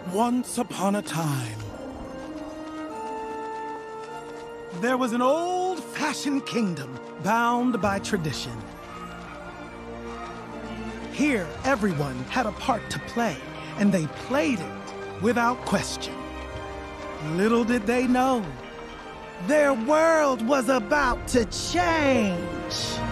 Once upon a time, there was an old-fashioned kingdom bound by tradition. Here, everyone had a part to play, and they played it without question. Little did they know, their world was about to change.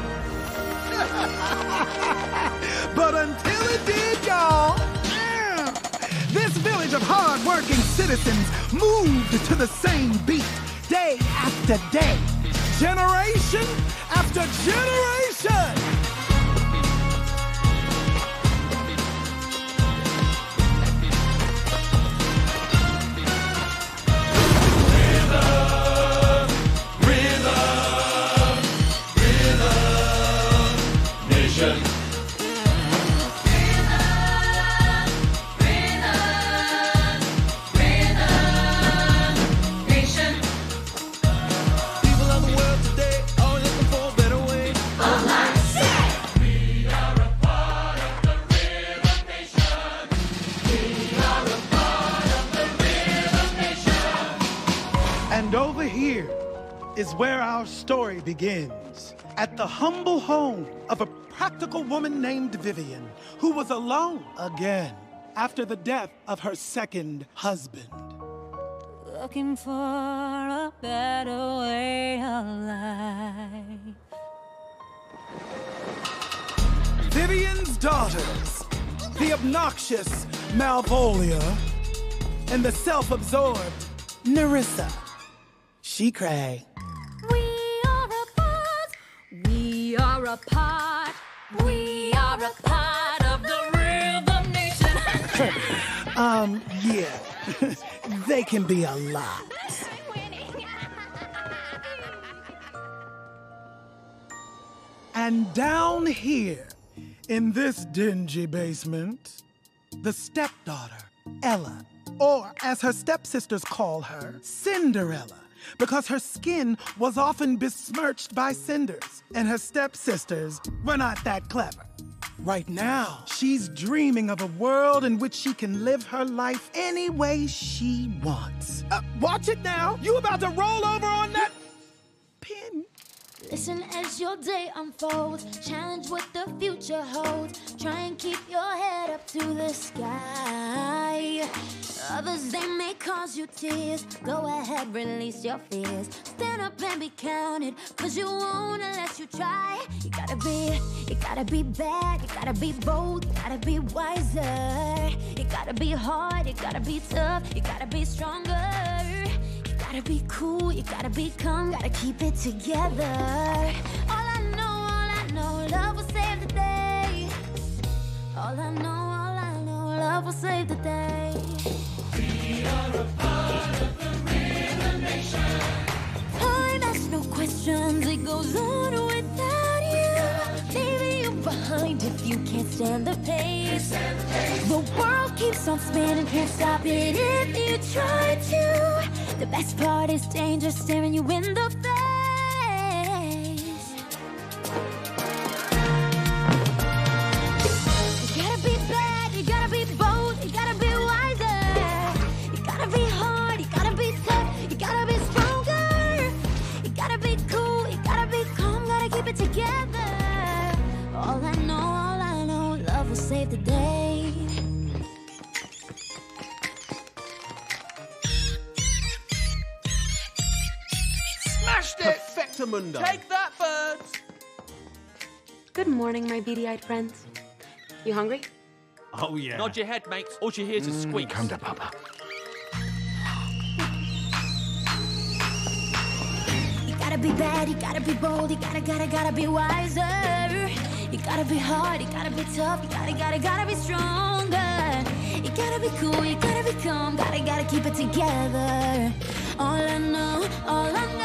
But until it did, y'all, this village of hard-working citizens moved to the same beat, day after day, generation after generation. Is where our story begins, at the humble home of a practical woman named Vivian, who was alone again after the death of her second husband. Looking for a better way of life. Vivian's daughters, the obnoxious Malvolia and the self-absorbed Nerissa. She cray. We are a part, we are a part, we are a part of the Rhythm Nation. Yeah, they can be a lot. And down here, in this dingy basement, the stepdaughter, Ella, or as her stepsisters call her, Cinderella, because her skin was often besmirched by cinders, and her stepsisters were not that clever. Right now, she's dreaming of a world in which she can live her life any way she wants. Watch it now! You about to roll over on that pin? Listen as your day unfolds, challenge what the future holds. Try and keep your head up to the sky. Others, they may cause you tears. Go ahead, release your fears. Stand up and be counted, cause you won't unless you try. You gotta be bad, you gotta be bold, you gotta be wiser. You gotta be hard, you gotta be tough, you gotta be stronger. You gotta be cool, you gotta be calm, gotta keep it together. All I know, love will save the day. All I know, love will save the day. We are a part of the Rhythm Nation. Time asks no questions, it goes on without you. Leaving you behind if you can't stand the pace. The world keeps on spinning, can't stop it if you try to. The best part is danger staring you in the face. You gotta be bad, you gotta be bold, you gotta be wiser. You gotta be hard, you gotta be tough, you gotta be stronger. You gotta be cool, you gotta be calm, gotta keep it together. All I know, love will save the day. Perfectamundo. Take that, birds! Good morning, my beady-eyed friends. You hungry? Oh, yeah. Nod your head, mates. All you hear is a squeak. Come to Papa. You gotta be bad, you gotta be bold, you gotta be wiser. You gotta be hard, you gotta be tough, you gotta be stronger. You gotta be cool, you gotta be calm, gotta keep it together. All I know,